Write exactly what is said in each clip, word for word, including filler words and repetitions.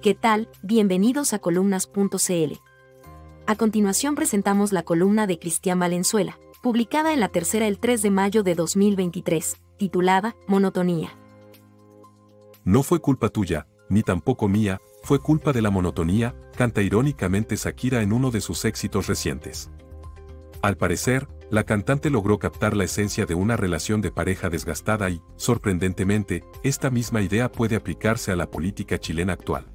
¿Qué tal? Bienvenidos a columnas punto c l. A continuación presentamos la columna de Cristian Valenzuela, publicada en La Tercera el tres de mayo de dos mil veintitrés, titulada Monotonía. No fue culpa tuya, ni tampoco mía, fue culpa de la monotonía, canta irónicamente Shakira en uno de sus éxitos recientes. Al parecer, la cantante logró captar la esencia de una relación de pareja desgastada y, sorprendentemente, esta misma idea puede aplicarse a la política chilena actual.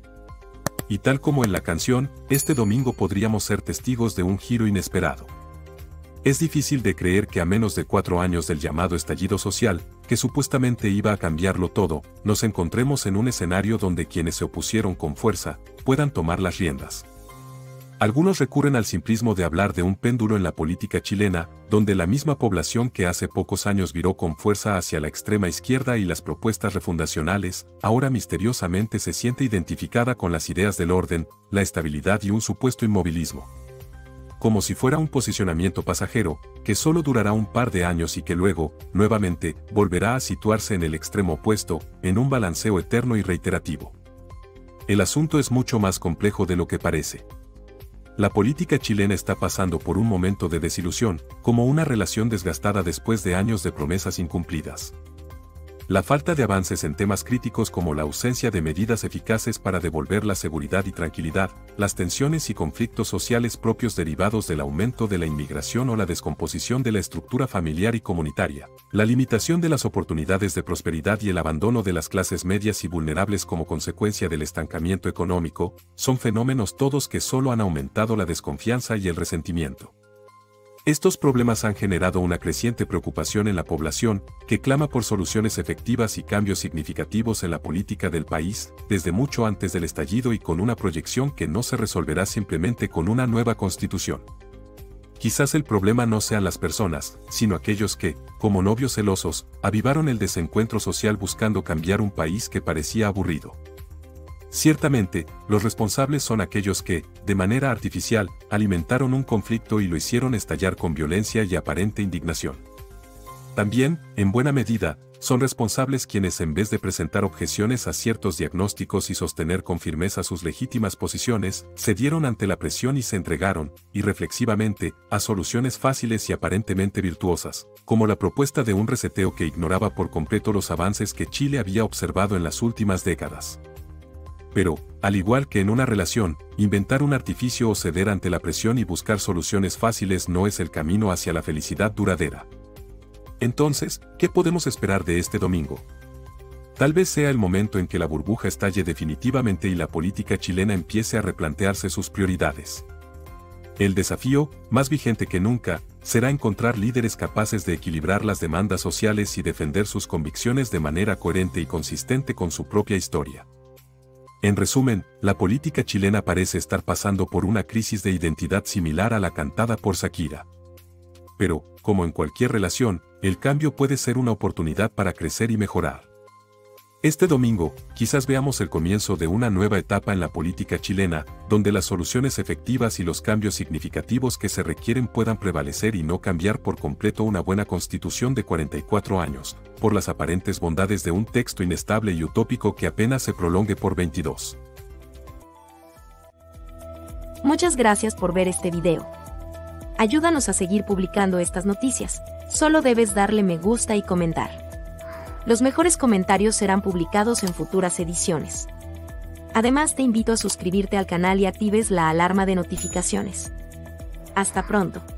Y tal como en la canción, este domingo podríamos ser testigos de un giro inesperado. Es difícil de creer que a menos de cuatro años del llamado estallido social, que supuestamente iba a cambiarlo todo, nos encontremos en un escenario donde quienes se opusieron con fuerza, puedan tomar las riendas. Algunos recurren al simplismo de hablar de un péndulo en la política chilena, donde la misma población que hace pocos años viró con fuerza hacia la extrema izquierda y las propuestas refundacionales, ahora misteriosamente se siente identificada con las ideas del orden, la estabilidad y un supuesto inmovilismo. Como si fuera un posicionamiento pasajero, que solo durará un par de años y que luego, nuevamente, volverá a situarse en el extremo opuesto, en un balanceo eterno y reiterativo. El asunto es mucho más complejo de lo que parece. La política chilena está pasando por un momento de desilusión, como una relación desgastada después de años de promesas incumplidas. La falta de avances en temas críticos como la ausencia de medidas eficaces para devolver la seguridad y tranquilidad, las tensiones y conflictos sociales propios derivados del aumento de la inmigración o la descomposición de la estructura familiar y comunitaria, la limitación de las oportunidades de prosperidad y el abandono de las clases medias y vulnerables como consecuencia del estancamiento económico, son fenómenos todos que solo han aumentado la desconfianza y el resentimiento. Estos problemas han generado una creciente preocupación en la población, que clama por soluciones efectivas y cambios significativos en la política del país, desde mucho antes del estallido y con una proyección que no se resolverá simplemente con una nueva constitución. Quizás el problema no sean las personas, sino aquellos que, como novios celosos, avivaron el desencuentro social buscando cambiar un país que parecía aburrido. Ciertamente, los responsables son aquellos que, de manera artificial, alimentaron un conflicto y lo hicieron estallar con violencia y aparente indignación. También, en buena medida, son responsables quienes en vez de presentar objeciones a ciertos diagnósticos y sostener con firmeza sus legítimas posiciones, cedieron ante la presión y se entregaron, irreflexivamente, a soluciones fáciles y aparentemente virtuosas, como la propuesta de un reseteo que ignoraba por completo los avances que Chile había observado en las últimas décadas. Pero, al igual que en una relación, inventar un artificio o ceder ante la presión y buscar soluciones fáciles no es el camino hacia la felicidad duradera. Entonces, ¿qué podemos esperar de este domingo? Tal vez sea el momento en que la burbuja estalle definitivamente y la política chilena empiece a replantearse sus prioridades. El desafío, más vigente que nunca, será encontrar líderes capaces de equilibrar las demandas sociales y defender sus convicciones de manera coherente y consistente con su propia historia. En resumen, la política chilena parece estar pasando por una crisis de identidad similar a la cantada por Shakira. Pero, como en cualquier relación, el cambio puede ser una oportunidad para crecer y mejorar. Este domingo, quizás veamos el comienzo de una nueva etapa en la política chilena, donde las soluciones efectivas y los cambios significativos que se requieren puedan prevalecer y no cambiar por completo una buena constitución de cuarenta y cuatro años, por las aparentes bondades de un texto inestable y utópico que apenas se prolongue por veintidós. Muchas gracias por ver este video. Ayúdanos a seguir publicando estas noticias. Solo debes darle me gusta y comentar. Los mejores comentarios serán publicados en futuras ediciones. Además, te invito a suscribirte al canal y actives la alarma de notificaciones. Hasta pronto.